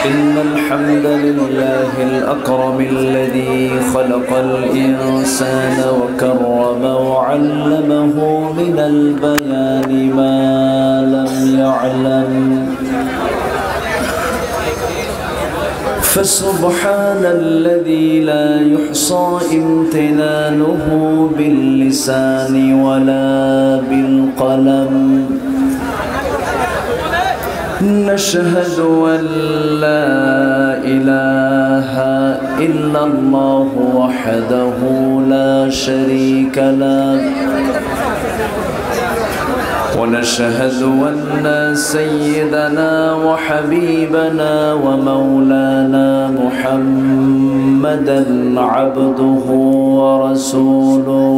إن الحمد لله الأكرم الذي خلق الإنسان وكرم وعلمه من البيان ما لم يعلم، فسبحان الذي لا يحصى امتنانه باللسان ولا بالقلم. نشهد أن لا إله إلا الله وحده لا شريك له، ونشهد أن سيدنا وحبيبنا ومولانا محمدا عبده ورسوله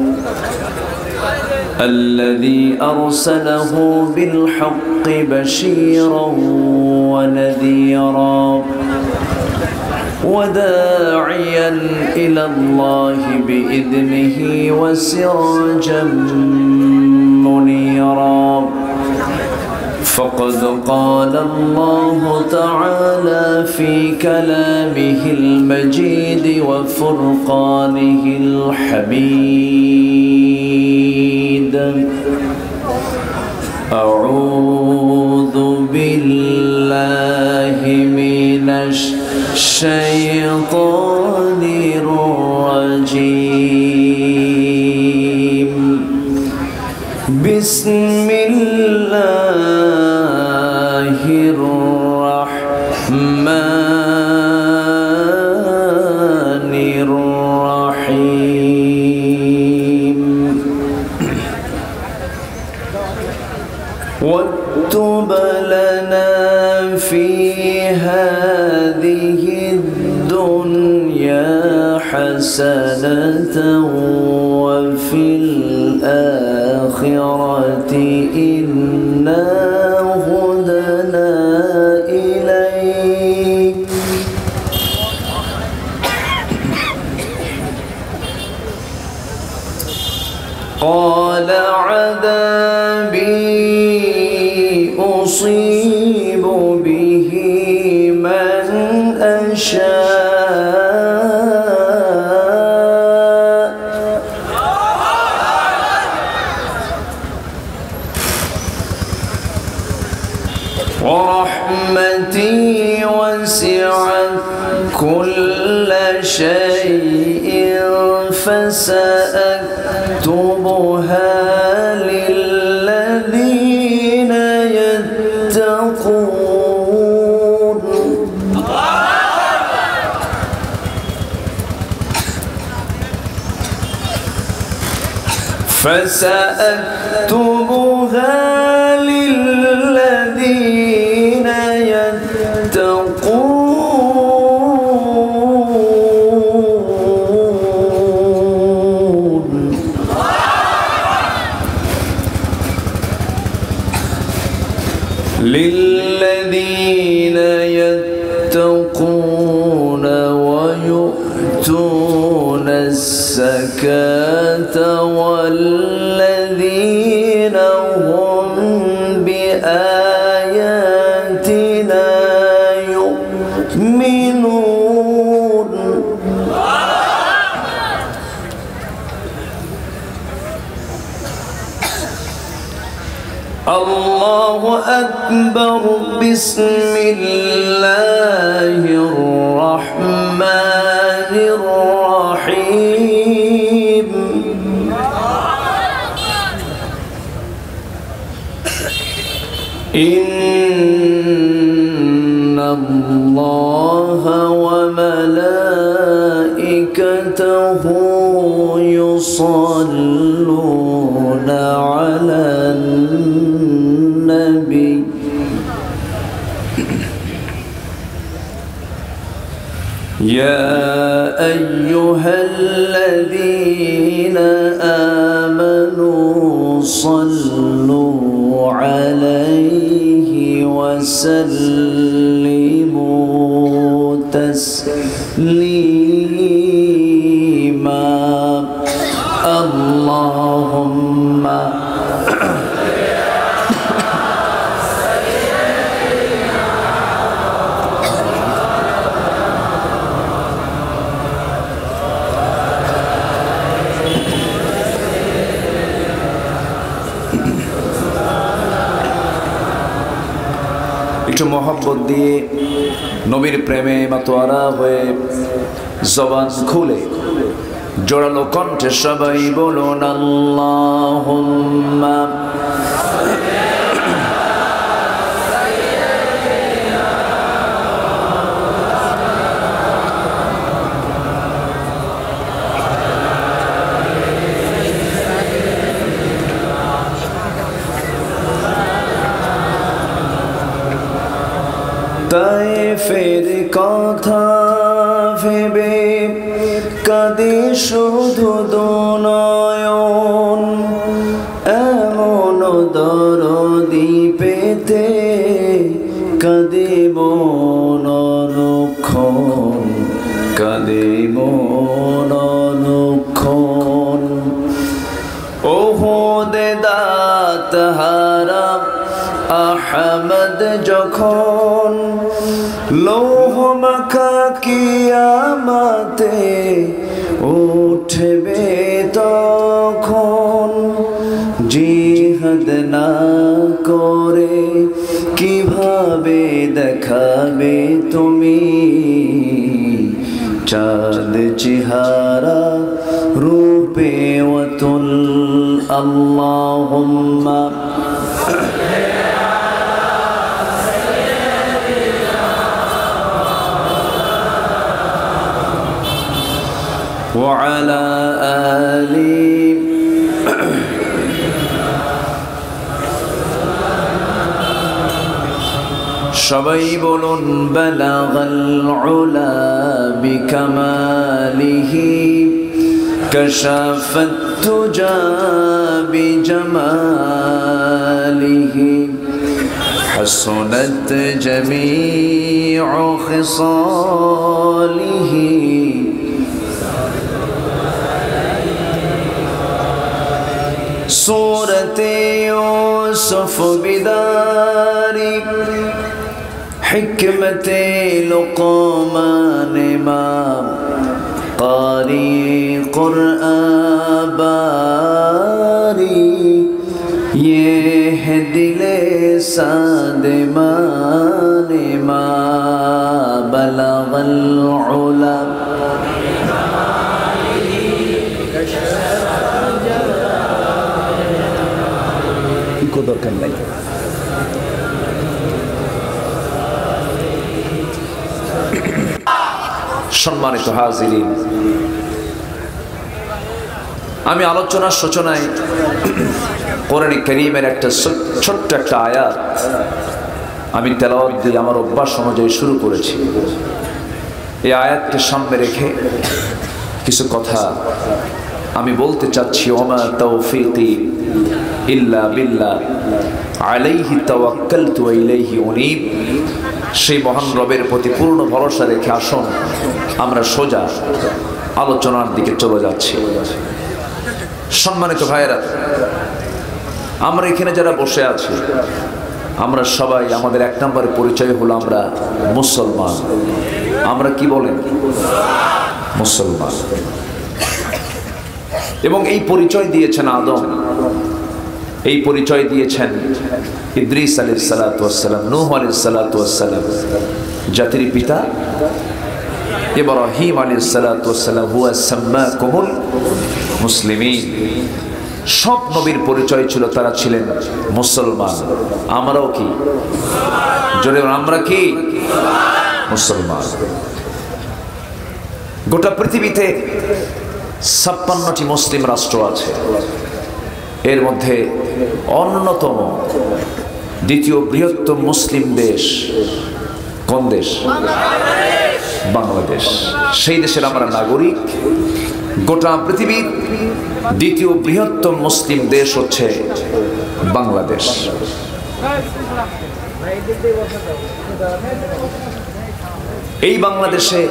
الذي أرسله بالحق بشيرا ونذيرا وداعيا إلى الله بإذنه وسراجا منيرا. فقد قال الله تعالى في كلامه المجيد وفرقانه الحميد: أعوذ بالله من الشيطان الرجيم. بسم الله الرحمن الرحيم. واكتب لنا في هذه الدنيا حسنة وفي الآخرة إنا هدنا إليك. قال عذابي أصيب به من أشاء، ورحمتي وسعت كل شيء فسأكتبها للذين يتقون. فسأكتبها للذين يتقون ويؤتون الزكاة والذين هم بآياتنا يؤمنون. الله أكبر. بسم الله الرحمن الرحيم. إن الله وملائكته يصلون على النبي يا أيها الذين آمنوا صلوا عليه وسلموا تسليما. اللهم একটু মহব্বত দিয়ে নবীর প্রেমে মাতোয়ারা হয়ে জবান খুলে জোরালো কণ্ঠে সবাই বলুন আল্লাহুম্মা তায়েফের কথা ভেবে কাঁদে শুধু দুনয়ন, এমন দরদি পেতে কাঁদে মন অনুক্ষণ, কাঁদে মন অনুক্ষণ। ওহুদে দাঁত হারা আহমদ যখন লৌহ মাখা কিয়ামতে উঠবে তখন, জিহাদ না করে কিভাবে দেখাবে তুমি চাঁদ চেহারা রূপে ওয়াতুল। আল্লাহুম্মা وعلى آله সবাই বলুন বালাগাল উলা বিকামালিহি কাশাফাত তুজা বিজামালিহি হাসনাত জামিউ খিসালিহি सूरते यूसुफ बिदारी हिकमते लुक़मान इमाम कारी क़ुरआन बारी, ये है दिले सादिमान इमाम बलगल उला। দরকার নাই। সম্মানিত হাজিরিন, আমি আলোচনার সূচনায় কোরআন কারীমের একটা ছোট্ট একটা আয়াত আমি তেলাওয়াত দিয়ে আমার অভ্যাস অনুযায়ী শুরু করেছি। এই আয়াতকে সামনে রেখে কিছু কথা আমি বলতে চাচ্ছি। ওমা তাওফীকি ইল্লা বিল্লাহ আলাইহি তাওয়াক্কালতু ওয়া ইলাইহি উনীব। সেই মহান রবের প্রতি পূর্ণ ভরসা রেখে আসুন আমরা সোজা আলোচনার দিকে চলে যাচ্ছি। সম্মানিত ভাইয়েরা, আমরা এখানে যারা বসে আছি আমরা সবাই, আমাদের এক নম্বরে পরিচয় হলো আমরা মুসলমান। আমরা কি বলেন? মুসলমান। এবং এই পরিচয় দিয়েছেন আদম, এই পরিচয় দিয়েছেন ইদ্রিস আলাইহিস সালাতু ওয়াস সালাম, নূহ আলাইহিস সালাতু ওয়াস সালাম, জাতির পিতা ইব্রাহিম আলাইহিস সালাতু ওয়াস সালাম হুয়া সাম্মাকুমুল মুসলিমিন। সব নবীর পরিচয় ছিল তারা ছিলেন মুসলমান। আমরাও কি? জোরে আমরা কি? মুসলমান। গোটা পৃথিবীতে 56টি মুসলিম রাষ্ট্র আছে। এর মধ্যে অন্যতম দ্বিতীয় বৃহত্তম মুসলিম দেশ কোন দেশ? বাংলাদেশ। সেই দেশের আমরা নাগরিক। গোটা পৃথিবীর দ্বিতীয় বৃহত্তম মুসলিম দেশ হচ্ছে বাংলাদেশ। এই বাংলাদেশে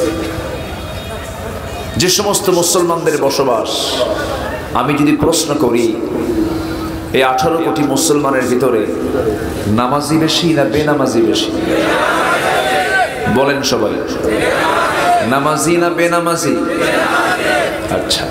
যে সমস্ত মুসলমানদের বসবাস, আমি যদি প্রশ্ন করি এই 18 কোটি মুসলমানের ভিতরে নামাজি বেশি না বেনামাজি বেশি? বলেন সবাই, নামাজি না বেনামাজি? আচ্ছা,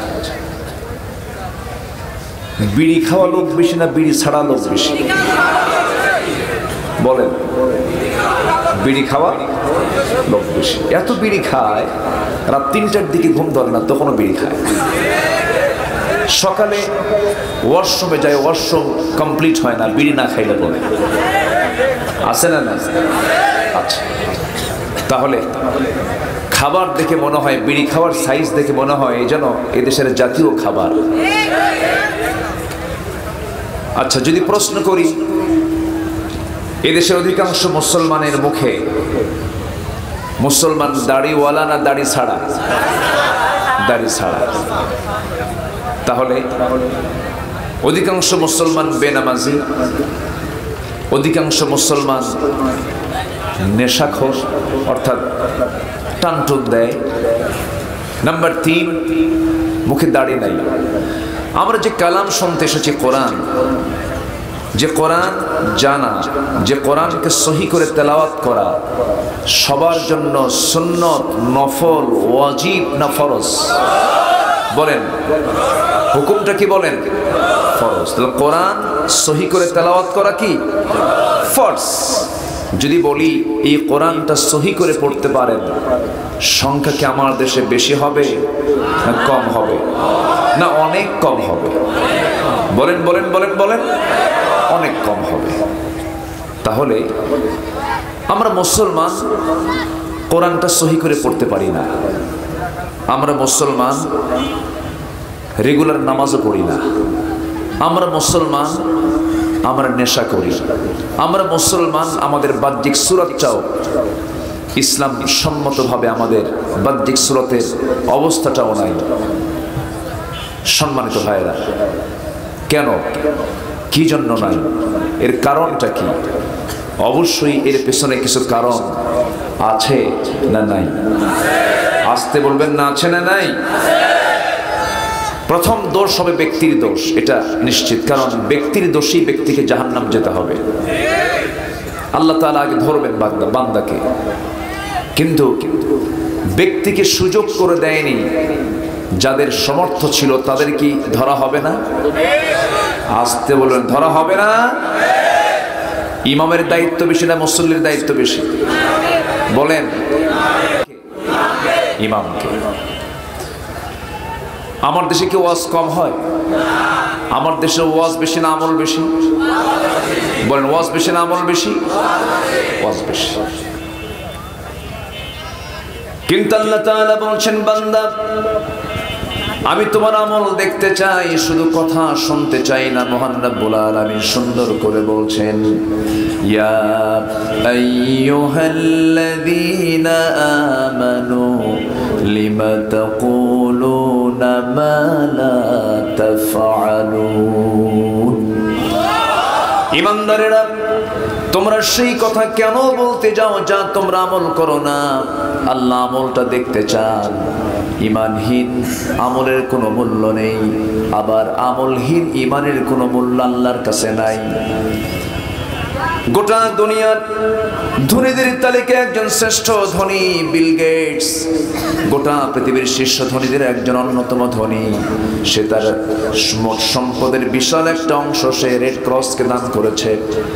বিড়ি খাওয়া লোক বেশি না বিড়ি ছাড়া লোক বেশি? বলেন, বিড়ি খাওয়া লোক বেশি। এত বিড়ি খায়, রাত 3টার দিকে ঘুম ধরে না তখনও বিড়ি খায়। সকালে ওয়াশরুমে যায়, ওয়াশরুম কমপ্লিট হয় না বিড়ি না খাইলে বলে। আছে না? না? আচ্ছা, তাহলে খাবার দেখে মনে হয়, বিড়ি খাওয়ার সাইজ দেখে মনে হয় এই যেন এদেশের জাতীয় খাবার। আচ্ছা, যদি প্রশ্ন করি, এদেশের অধিকাংশ মুসলমানের মুখে মুসলমান দাড়িওয়ালা না দাড়ি ছাড়া? দাড়ি ছাড়া। তাহলে অধিকাংশ মুসলমান বেনামাজি, অধিকাংশ মুসলমান নেশাখোর, অর্থাৎ টানটুন দেয়। নাম্বার 3, মুখে দাড়ি নাই। আমরা যে কালাম শুনতে এসেছি কোরআন, যে কোরআন জানা, যে কোরআনকে সহি করে তেলাওয়াত করা সবার জন্য সুন্নত, নফল, ওয়াজিব না ফরজ? বলেন, হুকুমটা কি বলেন? ফরজ। তাহলে কোরআন সহি করে তেলাওয়াত করা কি ফরজ? যদি বলি এই কোরআনটা সহি করে পড়তে পারেন, সংখ্যা কি আমার দেশে বেশি হবে না কম হবে না অনেক কম হবে? বলেন বলেন বলেন বলেন, অনেক কম হবে। তাহলে আমরা মুসলমান কোরআনটা সহি করে পড়তে পারি না। আমরা মুসলমান রেগুলার নামাজও পড়ি না। আমরা মুসলমান, আমরা নেশা করি। আমরা মুসলমান, আমাদের বাহ্যিক সূরতটাও ইসলাম সম্মতভাবে আমাদের বাহ্যিক সূরতের অবস্থাটাও নাই। সম্মানিত ভাইয়েরা, কেন, কি জন্য নাই? এর কারণটা কি? অবশ্যই এর পেছনে কিছু কারণ আছে না নাই? আসতে বলবেন না, আছে না নাই? প্রথম দোষ হবে ব্যক্তির দোষ, এটা নিশ্চিত। কারণ ব্যক্তির দোষী ব্যক্তিকে জাহান্নাম যেতে হবে। আল্লাহ তাআলা আগে ধরবেন বান্দাকে, কিন্তু ব্যক্তিকে সুযোগ করে দেয়নি। যাদের সমর্থ ছিল তাদের কি ধরা হবে না? আসতে বলবেন, ধরা হবে না? ইমামের দায়িত্ব বেশি না মুসল্লির দায়িত্ব বেশি? বলেন, ইমামকে। আমার দেশে কি ওয়াজ কম হয়? আমার দেশে ওয়াজ বেশি না আমল বেশি? বলেন, ওয়াজ বেশি না আমল বেশি? ওয়াজ বেশি। কিন্তু আল্লাহ তাআলা বলছেন, বান্দা আমি তোমার আমল দেখতে চাই, শুধু কথা শুনতে চাই না। মহান রব্বুল আলামিন সুন্দর করে বলছেন, ইয়া আইয়ুহাল্লাযীনা আমানু লিমা তাকুলুনা মা লা তাফআলুন। ঈমানদারেরা, তোমরা সেই কথা কেন বলতে যাও যা তোমরা আমল করো না? আল্লাহ আমলটা দেখতে চান। ঈমানহীন আমলের কোনো মূল্য নেই, আবার আমলহীন ঈমানের কোনো মূল্য আল্লাহর কাছে নাই। গোটা দুনিয়ার ধনীদের তালিকায় একজন শ্রেষ্ঠ ধনী বিল গেটস, গোটা পৃথিবীর শীর্ষ ধনীদের একজন অন্যতম ধনী। সে তার সম্পদের বিশাল একটা অংশ সে রেড ক্রসকে দান করেছে।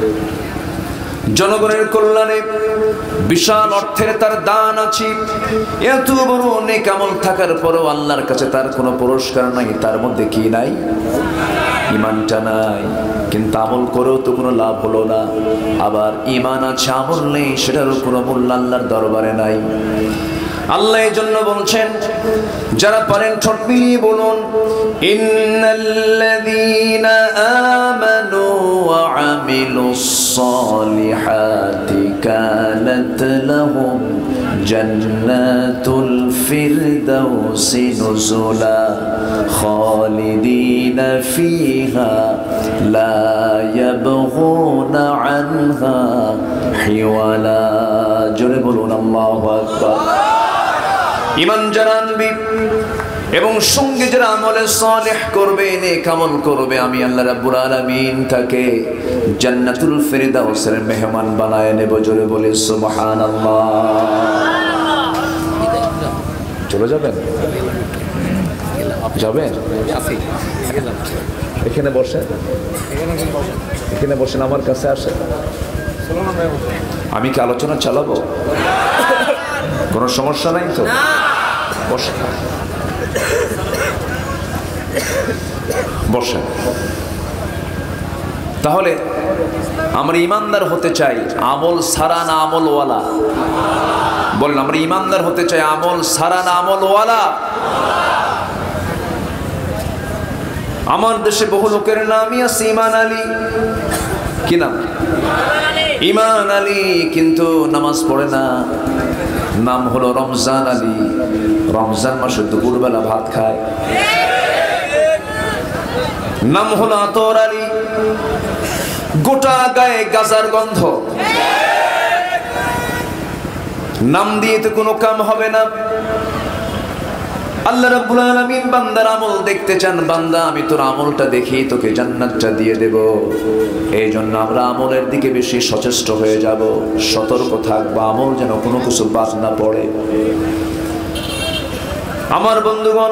জনগণের কল্যাণে বিশাল অর্থের তার দান আছে। এত বড় নেক আমল থাকার পরেও আল্লাহর কাছে তার কোনো পুরস্কার নাই। তার মধ্যে কি নাই? ঈমানটা নাই। কিন্তু আমল করেও তো কোনো লাভ হলো না। আবার ঈমান আছে, আমল নেই, সেটারও কোনো মূল্য আল্লাহর দরবারে নাই। আল্লাহ এই জন্য বলছেন, যারা পারেন ঠোঁট মিলিয়ে বলুন, ইন্নাল্লাযীনা আমানু ওয়া আমিলুস সালিহাতি কানাত লাহুম জান্নাতুল ফিরদাউসি নুজুলা খালিদিনা ফিহা লা ইয়াবগুনা আনহা হিওয়ালা। জোরে বলুন আল্লাহু আকবার। ঈমান যারা আনবে এবং সঙ্গে যারা আমলে সালেহ করবে, নেক আমল করবে, আমি আল্লাহ রাব্বুল আলামিন তাকে জান্নাতুল ফিরদাউসের মেহমান বানায় নেব। জোরে বলে সুবহানাল্লাহ। চলে যাবেন? যাবেন? এখানে বসেন, এখানে বসেন, আমার কাছে আসেন। আমি কি আলোচনা চালাবো? কোনো সমস্যা নাই তো? বসেন বসেন। তাহলে আমরা ইমানদার হতে চাই আমল সারা না আমলওয়ালা? বলেন, আমরা ইমানদার হতে চাই আমল সারা না আমলওয়ালা? আমার দেশে বহু লোকের নামই আছে ইমান আলী। কি নাম? ইমান আলী, কিন্তু নামাজ পড়ে না। নাম হলো রমজান আলী। রমজান মাসে দুপুরবেলা ভাত খায়। নাম হলো আতর আলী, গোটা গায়ে গাজার গন্ধ। নাম দিয়ে তো কোনো কাম হবে না। আল্লাহ রাব্বুল আলামিন বান্দার আমল দেখতে চান। বান্দা, আমি তোর আমলটা দেখি তোকে জান্নাতটা দিয়ে দেব। এই জন্য আমরা আমলের দিকে বেশি সচেষ্ট হয়ে যাব, সতর্ক থাকবো আমল যেন কোনো কিছু বাদ না পড়ে। আমার বন্ধুগণ,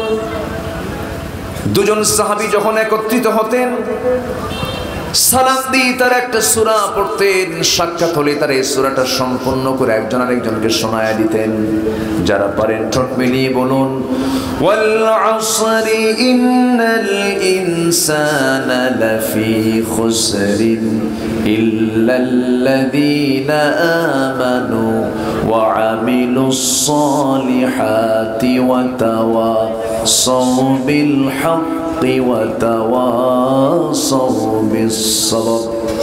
দুজন সাহাবী যখন একত্রিত হতেন, সালাম দিয়ে তার একটা সূরা পড়তেন। সাক্ষাৎ হলে তার এই সূরাটা সম্পূর্ণ করে একজন আরেকজনকে শোনায়া দিতেন। যারা পারেন ঠোঁট মিলিয়ে বলুন, ওয়াল আসরি ইন্নাল ইনসানা লাফি খুসরিন ইল্লাল্লাযীনা আমানু ওয়া আমিলুস সালিহাতি ওয়া তাওয়াসাউ বিল হাক্কি ওয়া তাওয়াসাউ বিস সাবর।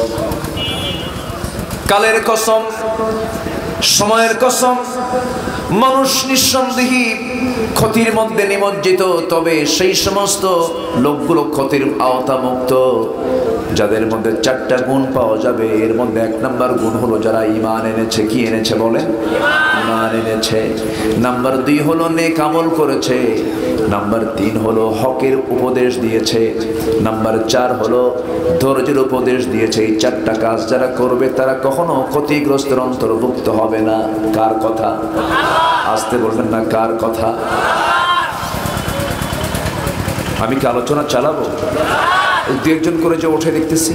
কালের কসম, সময়ের কসম, মানুষ নিঃসন্দেহে ক্ষতির মধ্যে নিমজ্জিত। তবে সেই সমস্ত লোকগুলো ক্ষতির আওতামুক্ত যাদের মধ্যে চারটা গুণ পাওয়া যাবে। এর মধ্যে এক নাম্বার গুণ হলো যারা ঈমান এনেছে। কি এনেছে বলেন? ঈমান এনেছে। নাম্বার 2 হলো নেক আমল করেছে। নাম্বার 3 হলো হকের উপদেশ দিয়েছে। নাম্বার 4 হলো ধৈর্যের উপদেশ দিয়েছে। এই চারটা কাজ যারা করবে তারা কখনো ক্ষতিগ্রস্তের অন্তর্ভুক্ত হবে না। কার কথা? আসতে বলবেন না, কার কথা? আমি কি আলোচনা চালাবো? দু একজন করে যে ওঠে দেখতেছি।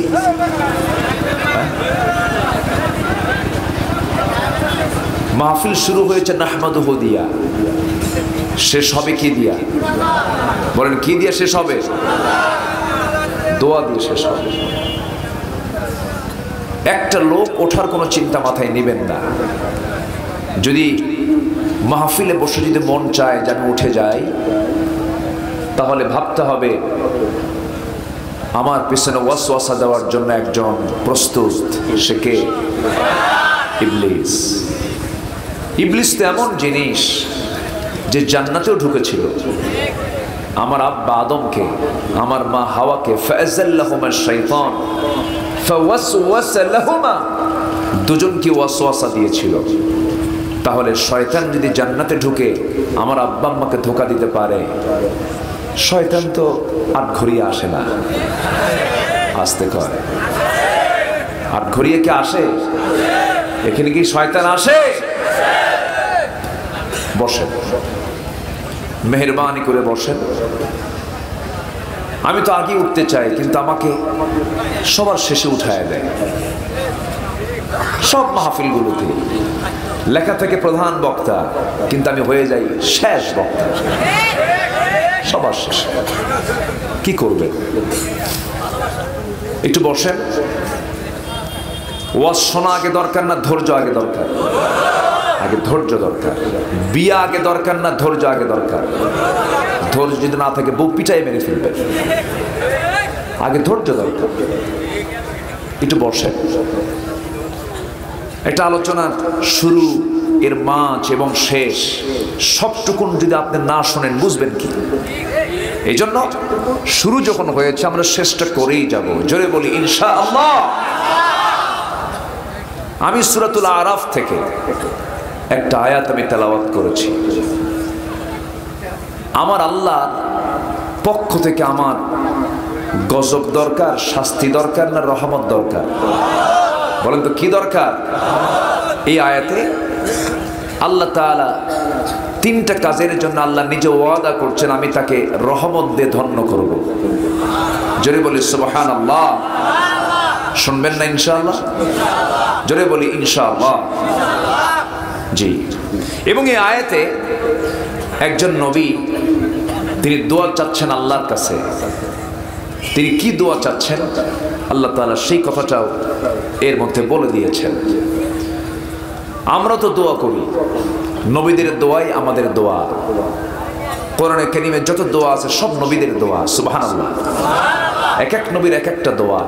মাহফিল শুরু হয়েছে নাহমাদুহু দিয়া, শেষ হবে কি দিয়া? বলেন, কি দিয়া শেষ হবে? দোয়া দিয়ে শেষ হবে। একটা লোক ওঠার কোনো চিন্তা মাথায় নেবেন না। যদি মাহফিলে বসে যদি মন চায় যে আমি উঠে যাই, তাহলে ভাবতে হবে আমার পিছনে ওয়াসওয়াসা দেওয়ার জন্য একজন প্রস্তুত। সে কে? ইবলিস। ইবলিস তো এমন জিনিস যে জান্নাতেও ঢুকেছিল। আমার আব্বা আদমকে, আমার মা হাওয়াকে ফাযাল্লাহুমা শাইতান ফাওয়াসওয়াসা লাহুমা, দুজনকে ওয়াসওয়াসা দিয়েছিল। তাহলে শয়তান যদি জান্নাতে ঢুকে আমার আব্বা আম্মাকে ধোঁকা দিতে পারে, শয়তান তো আট ঘড়িয়ে আসে না। আসতে কয় আট ঘড়িয়ে কে আসে? এখানে কি শয়তান আসে? বসেন, মেহেরবানি করে বসেন। আমি তো আগে উঠতে চাই, কিন্তু আমাকে সবার শেষে উঠায় দেয়। সব মাহফিলগুলোতে লেখা থেকে প্রধান বক্তা, কিন্তু আমি হয়ে যাই শেষ বক্তা, সবার শেষে। কি করবে? একটু বসেন। ওয়াজ শোনা আগে দরকার না ধৈর্য আগে দরকার? আগে ধৈর্য দরকার। বিয়া আগে দরকার না ধৈর্য আগে দরকার? ধৈর্য যদি না থাকে বুক পিটাই মেরে ফেলবে। আগে ধৈর্য দরকার। একটু বসেন। একটা আলোচনার শুরু, এর মাঝ এবং শেষ সবটুকুন যদি আপনি না শোনেন বুঝবেন কি? এই জন্য শুরু যখন হয়েছে আমরা শেষটা করেই যাব। জোরে বলি ইনশাআল্লাহ। আমি সূরাতুল আরাফ থেকে একটা আয়াত আমি তেলাওয়াত করেছি। আমার আল্লাহর পক্ষ থেকে আমার গজব দরকার, শাস্তি দরকার না রহমত দরকার? বলেন তো কি দরকার? এই আয়াতে আল্লাহ তাআলা 3টা কাজের জন্য আল্লাহ নিজে ওয়াদা করছেন, আমি তাকে রহমত দিয়ে ধন্য করব। জোরে বলি সুবহানাল্লাহ। শুনবেন না ইনশাআল্লাহ? জোরে বলি ইনশাআল্লাহ। জি, এবং এই আয়াতে একজন নবী তিনি দোয়া চাচ্ছেন আল্লাহর কাছে। তিনি কি দোয়া চাচ্ছেন আল্লাহ তাআলা সেই কথাটাও এর মধ্যে বলে দিয়েছেন। আমরা তো দোয়া করি, নবীদের দোয়াই আমাদের দোয়া। কোরআনে কারীমে যত দোয়া আছে সব নবীদের দোয়া। সুবহানাল্লাহ। এক এক নবীর এক একটা দোয়া।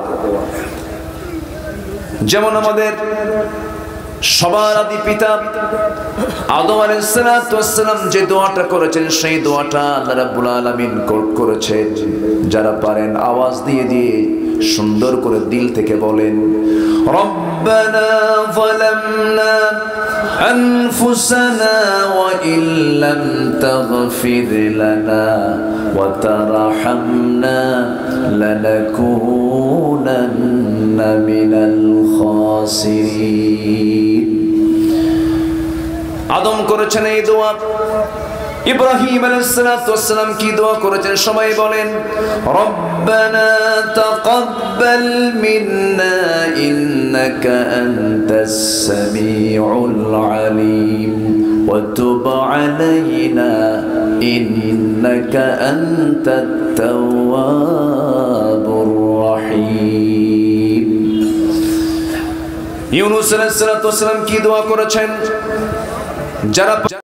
যেমন আমাদের সবার আদি পিতা আদম আলাইহিস সালাম যে দোয়াটা করেছেন সেই দোয়াটা আল্লাহ রাব্বুল আলামিন করেছেন। যারা পারেন আওয়াজ দিয়ে দিয়ে সুন্দর করে দিল থেকে বলেন, রব্বানা যালামনা আনফুসানা ওয়া ইল্লাম তাগফির লানা ওয়া তারহামনা লানাকুনান্না মিনাল খাসিরিন। আদম করেছেন এই দোয়া, ইব্রাহিম আলাইহিস সালাম কি দোয়া করেছেন সবাই বলেন, রব্বানা তাকাব্বাল মিন্না ইন্নাকা আনতাস সামিউল আলিম ওয়া তুব আলাইনা ইন্নাকা আনতাত তাওয়াবুর রহিম। ইউনূস আলাইহিস সালাম কি দোয়া করেছেন, যারা